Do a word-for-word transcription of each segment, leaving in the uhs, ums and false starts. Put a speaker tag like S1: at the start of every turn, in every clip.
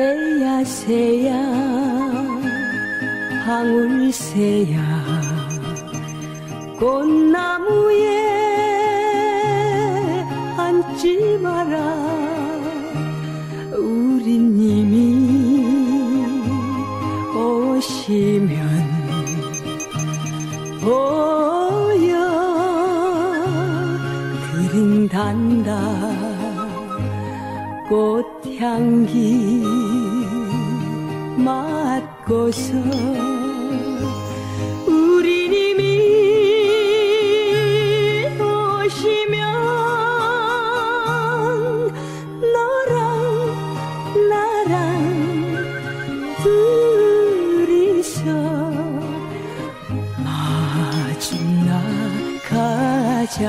S1: 새야 새야 방울새야 꽃나무에 앉지 마라 우리 님이 오시면 보여 드린단다 꽃향기 맡고서 우리 님이 오시면 너랑 나랑 둘이서 마주 나가자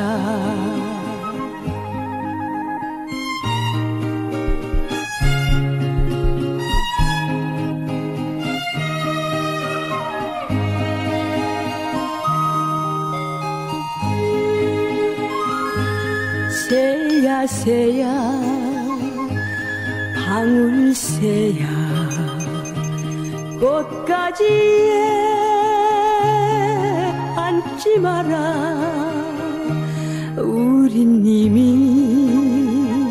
S1: 새야 새야 방울새야 꽃가지에 앉지 마라 우리 님이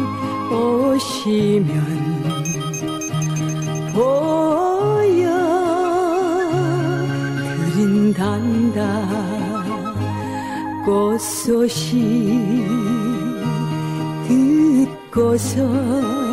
S1: 오시면 보여 드린단다 꽃소식 듣고서